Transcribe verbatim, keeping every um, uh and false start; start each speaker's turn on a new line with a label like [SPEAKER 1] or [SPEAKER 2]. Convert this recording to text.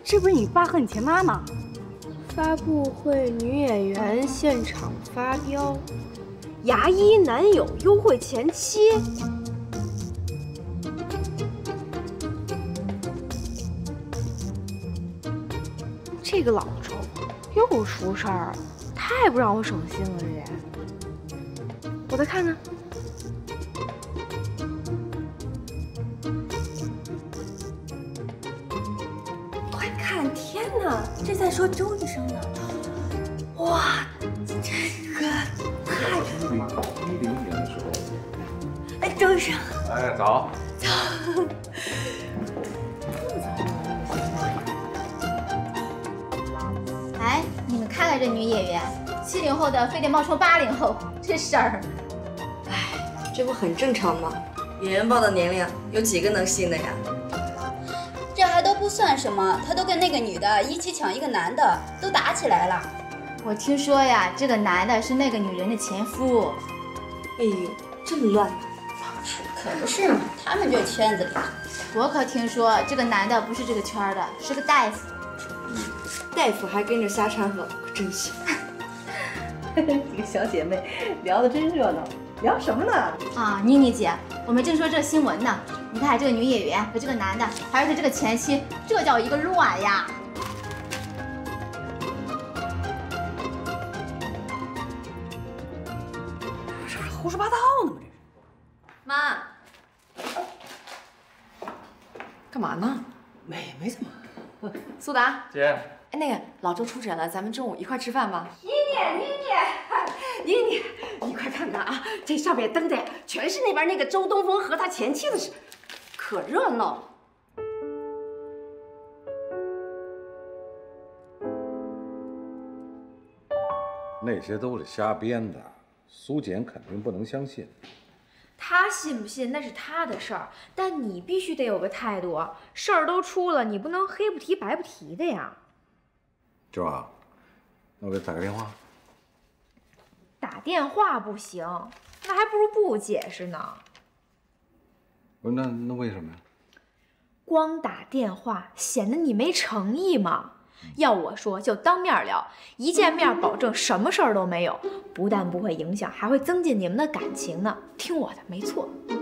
[SPEAKER 1] 这不是你爸和你前妈吗？
[SPEAKER 2] 发布会女演员现场发飙，牙医男友优惠前妻。这个老周又出事儿了，太不让我省心了，这人。我再看看。
[SPEAKER 1] 天哪，这在说周医生呢！哇，这个太
[SPEAKER 3] 一零一零年的时候，
[SPEAKER 1] 哎，周医生，
[SPEAKER 3] 哎，早，
[SPEAKER 1] 早，
[SPEAKER 4] 哎，你们看看这女演员，七零后的非得冒充八零后，这事儿，
[SPEAKER 5] 哎，这不很正常吗？演员报的年龄，有几个能信的呀？
[SPEAKER 6] 这还都不算什么，他都跟那个女的一起抢一个男的，都打起来了。
[SPEAKER 4] 我听说呀，这个男的是那个女人的前夫。
[SPEAKER 5] 哎呦，这么乱呢！
[SPEAKER 6] 可不是嘛，他们这圈子里，
[SPEAKER 4] 我可听说这个男的不是这个圈的，是个大夫。
[SPEAKER 5] 大夫还跟着瞎掺和，可真行。
[SPEAKER 1] 几个小姐妹聊得真热闹，聊什么呢？
[SPEAKER 4] 啊，妮妮姐，我们正说这新闻呢。 你看这个女演员和这个男的，还有他这个前妻，这叫一个乱呀！
[SPEAKER 1] 这是胡说八道呢吗？这是。
[SPEAKER 5] 妈，干嘛呢？
[SPEAKER 1] 没没怎么。
[SPEAKER 7] 苏达
[SPEAKER 3] 姐，
[SPEAKER 7] 哎，那个老周出诊了，咱们中午一块吃饭吧。
[SPEAKER 1] 妮妮，妮妮，妮妮，你快看看啊，这上面登的全是那边那个周东风和他前妻的事。 可热闹了！
[SPEAKER 3] 那些都是瞎编的，苏简肯定不能相信。
[SPEAKER 8] 他信不信那是他的事儿，但你必须得有个态度啊！事儿都出了，你不能黑不提白不提的呀。
[SPEAKER 3] 周啊，那我给他打个电话。
[SPEAKER 8] 打电话不行，那还不如不解释呢。
[SPEAKER 3] 不是那那为什么呀？
[SPEAKER 8] 光打电话显得你没诚意嘛。要我说，就当面聊，一见面保证什么事儿都没有，不但不会影响，还会增进你们的感情呢。听我的，没错。